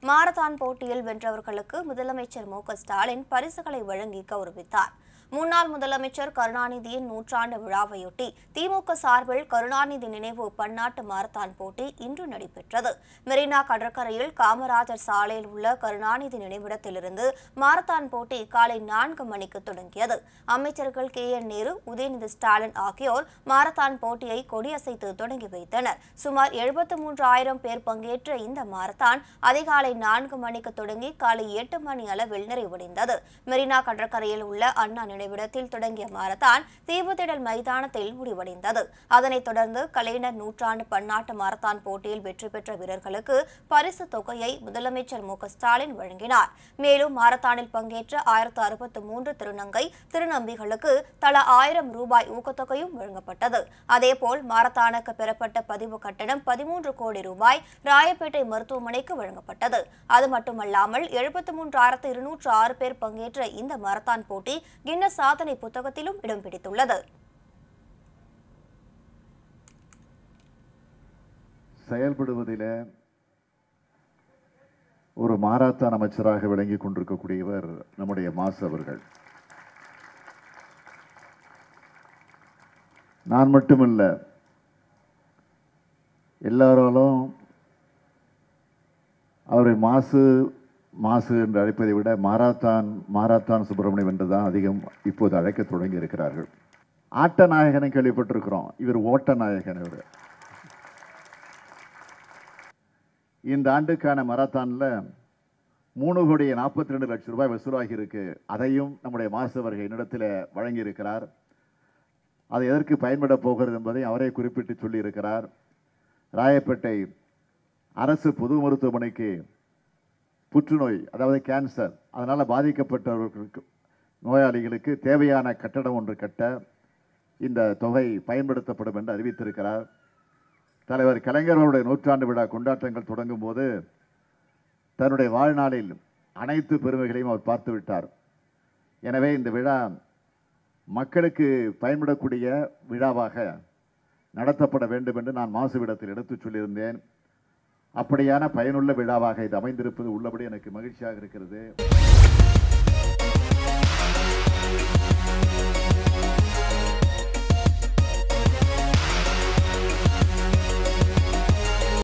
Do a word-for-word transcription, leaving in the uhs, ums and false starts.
Marathon போட்டியில் வென்றவர்களுக்கு முதலமைச்சர் மு க ஸ்டாலின் பரிசுகளை வழங்கி கௌரவித்தார். முன்னாள் முதலமைச்சர் கருணாநிதியின் நூற்றாண்டு விழாவையொட்டி திமுக சார்பில் கருணாநிதி நினைவு பன்னாட்டு மாரத்தான் போட்டி இன்று நடைபெற்றது. மெரினா கடற்கரையில் காமராஜர் சாலையில் உள்ள கருணாநிதி நினைவிடத்திலிருந்து மாரத்தான் போட்டி காலை நான்கு மணிக்கு தொடங்கியது. அமைச்சர்கள் கே என் நேரு, உதயநிதி ஸ்டாலின் ஆகியோர் மாரத்தான் போட்டியை கொடியசைத்து தொடங்கி வைத்தனர். சுமார் எழுபத்து மூன்று ஆயிரம் பேர் பங்கேற்ற இந்த மாரத்தான் அதிகாலை நான்கு மணிக்கு தொடங்கி காலை எட்டு மணி அளவில் நிறைவடைந்தது. மெரினா கடற்கரையில் உள்ள அண்ணா நினைவிடத்தில் தொடங்கிய மாரத்தான் தீவுத்திடல் மைதானத்தில் முடிவடைந்தது. அதனைத் தொடர்ந்து கலைஞர் நூற்றாண்டு பன்னாட்டு மாரத்தான் போட்டியில் வெற்றி பெற்ற வீரர்களுக்கு பரிசு தொகையை முதலமைச்சர் மு க ஸ்டாலின் வழங்கினார். மேலும் மாரத்தானில் பங்கேற்ற ஆயிரத்து அறுபத்து மூன்று திருநங்கை திருநம்பிகளுக்கு தலா ஆயிரம் ரூபாய் ஊக்கத்தொகையும் வழங்கப்பட்டது. அதேபோல் மாரத்தானுக்கு பெறப்பட்ட பதிவு கட்டணம் பதிமூன்று கோடி ரூபாய் ராயப்பேட்டை மருத்துவமனைக்கு வழங்கப்பட்டது. அது மட்டுமல்லாமல் எழுபத்து மூன்று ஆயிரத்து இருநூற்று ஆறு பேர் பங்கேற்ற இந்த மாரத்தான் போட்டி கின்னஸ் சாதனை புத்தகத்திலும் இடம் பிடித்துள்ளது. செயல்படுவதிலே ஒரு மாரத்தான் அமைச்சராக விளங்கிக் கொண்டிருக்கக்கூடியவர் நம்முடைய மாசு அவர்கள். நான் மட்டுமல்ல, எல்லாராலும் அவரை மாசு மாசு என்று அழைப்பதை விட மாரத்தான் மாரத்தான் சுப்பிரமணியம் என்றுதான் அதிகம் இப்போது அழைக்க தொடங்கி இருக்கிறார்கள். ஆட்ட நாயகனை கேள்விப்பட்டிருக்கிறோம், இவர் ஓட்ட நாயகன். இவர் இந்த ஆண்டுக்கான மாரத்தான்ல மூணு கோடி நாற்பத்தி ரெண்டு லட்சம் ரூபாய் வசூலாகி இருக்கு. அதையும் நம்முடைய மாசு அவர்கள் என்னிடத்தில் வழங்கி இருக்கிறார். அது எதற்கு பயன்பட போகிறது என்பதை அவரே குறிப்பிட்டு சொல்லி இருக்கிறார். ராயப்பேட்டை அரசு பொது மருத்துவமனைக்கு புற்றுநோய், அதாவது கேன்சர், அதனால் பாதிக்கப்பட்டவர்களுக்கு நோயாளிகளுக்கு தேவையான கட்டடம் ஒன்று கட்ட இந்த தொகை பயன்படுத்தப்படும் என்று அறிவித்திருக்கிறார். தலைவர் கலைஞர்களுடைய நூற்றாண்டு விழா கொண்டாட்டங்கள் தொடங்கும் போது தன்னுடைய வாழ்நாளில் அனைத்து பெருமைகளையும் அவர் பார்த்து விட்டார். எனவே இந்த விழா மக்களுக்கு பயன்படக்கூடிய விழாவாக நடத்தப்பட வேண்டும் என்று நான் மாசுவிடத்தில் எடுத்துச் சொல்லியிருந்தேன். அப்படியான பயனுள்ள விழாவாக இது அமைந்திருப்பது உள்ளபடி எனக்கு மகிழ்ச்சியாக இருக்கிறது.